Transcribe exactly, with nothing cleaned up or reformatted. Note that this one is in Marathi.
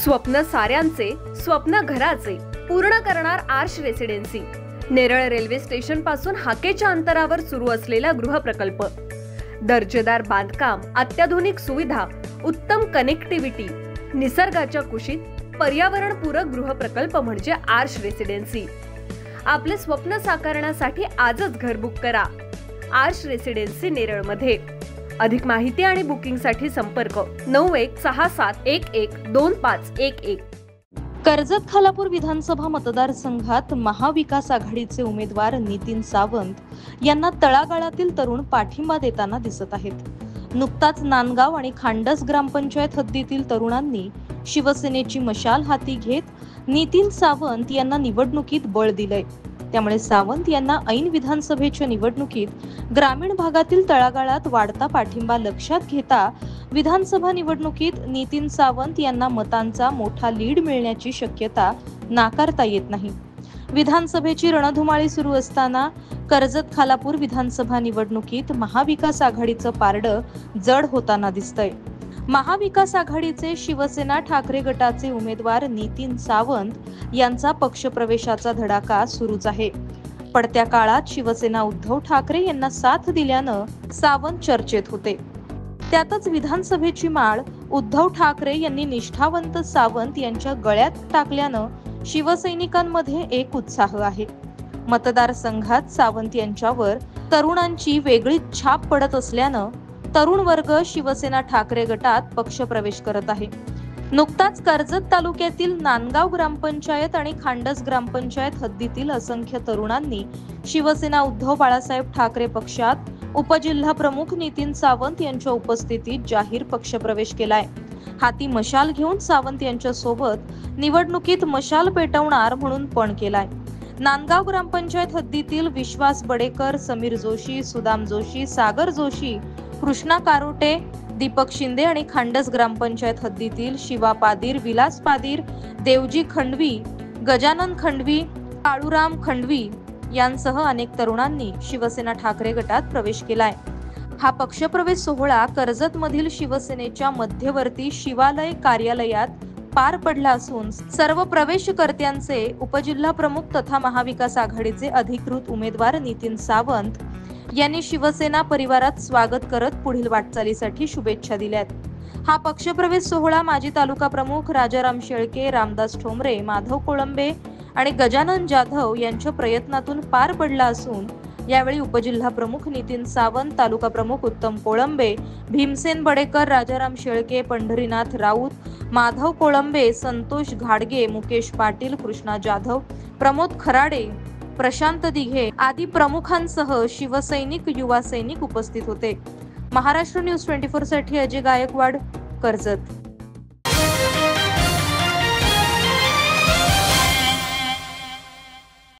स्वप्न साऱ्यांचे, स्वप्न घराचे पूर्ण करणार Aarsh residency. Neral railway station पासून हाकेच्या अंतरावर सुरू असलेला गृहप्रकल्प, दर्जेदार बांधकाम, अत्याधुनिक सुविधा, उत्तम कनेक्टिव्हिटी, निसर्गाच्या कुशीत पर्यावरणपूरक गृहप्रकल्प म्हणजे आर्श रेसिडेन्सी। आपले स्वप्न साकारण्यासाठी आजच घर बुक करा आर्श रेसिडेन्सी नेरळ मध्ये। अधिक माहिती आणि बुकिंग साठी संपर्क नऊ एक सहा सात एक एक दोन पाच एक एक। कर्जत खालापूर विधानसभा मतदारसंघात महाविकास आघाडीचे उमेदवार नितीन सावंत यांना तळागाळातील तरुण पाठिंबा देताना दिसत आहेत। नुकताच नांदगाव आणि खांडस ग्रामपंचायत हद्दीतील तरुणांनी शिवसेनेची मशाल हाती घेत नितीन सावंत यांना निवडणुकीत बळ दिलंय। त्यामुळे सावंत यांना ऐन विधानसभेच्या निवडणुकीत ग्रामीण भागातील तळागाळात वाढता पाठिंबा लक्षात घेता विधानसभा निवडणुकीत नितीन सावंत यांना मतांचा मोठा लीड मिळण्याची शक्यता नाकारता येत नाही। विधानसभेची रणधुमाळी सुरू असताना कर्जत खालापूर विधानसभा निवडणुकीत महाविकास आघाडीचं पारडं जड होताना दिसतंय। महाविकास आघाडीचे शिवसेना ठाकरे गटाचे उमेदवार नितीन सावंत यांचा पक्षप्रवेशाचा धडाका सुरूच आहे। पडत्या काळात शिवसेना उद्धव ठाकरे यांना साथ दिल्यानं सावंत चर्चेत होते। त्यातच विधानसभेची माळ उद्धव ठाकरे यांनी निष्ठावंत सावंत यांच्या गळ्यात टाकल्यानं शिवसैनिकांमध्ये एक उत्साह आहे। मतदारसंघात सावंत यांच्यावर तरुणांची वेगळीच छाप पडत असल्यानं तरुण वर्ग शिवसेना ठाकरे गटात पक्षप्रवेश करत आहे। नुकताच कर्जत तालुक्यातील नांदगाव ग्रामपंचायत आणि खांडस ग्रामपंचायत हद्दीतील असंख्य तरुणांनी शिवसेना उद्धव बाळासाहेब ठाकरे पक्षात उपजिल्हा प्रमुख नितीन सावंत यांच्या उपस्थितीत जाहीर पक्षप्रवेश केलाय। हाती मशाल घेऊन सावंत यांच्या सोबत निवडणुकीत मशाल पेटवणार म्हणून पण केलाय। नांदगाव ग्रामपंचायत हद्दीतील विश्वास बडेकर, समीर जोशी, सुदाम जोशी, सागर जोशी, कृष्णा कारोटे, दीपक शिंदे आणि खांडस ग्रामपंचायत हद्दीतील शिवा पादीर, विलास पादीर, देवजी खंडवी, गजानन खंडवी, काळूराम खंडवी यांसह अनेक तरुणांनी शिवसेना ठाकरे गटात प्रवेश केलाय। हा पक्षप्रवेश सोहळा कर्जत मधील शिवसेनेच्या मध्यवर्ती शिवालय कार्यालयात पार पडला असून सर्व प्रवेशकर्त्यांचे उपजिल्हा प्रमुख तथा महाविकास आघाडीचे अधिकृत उमेदवार नितीन सावंत यांनी शिवसेना परिवारात स्वागत करत पुढील वाटचालीसाठी शुभेच्छा दिल्यात। हा पक्षप्रवेश सोहळा माजी तालुका प्रमुख राजाराम शेळके, रामदास ठोंबरे, माधव कोळंबे आणि गजानन जाधव यांच्या प्रयत्नातून पार पडला असून यावेळी उपजिल्हा प्रमुख नितीन सावंत, तालुका प्रमुख उत्तम कोळंबे, भीमसेन बडेकर, राजाराम शेळके, पंढरीनाथ राऊत, माधव कोळंबे, संतोष घाडगे, मुकेश पाटील, कृष्णा जाधव, प्रमोद खराडे, प्रशांत दिघे आदी प्रमुखांसह शिवसैनिक, युवा सैनिक उपस्थित होते। महाराष्ट्र न्यूज चोवीस साठी अजय गायकवाड, कर्जत।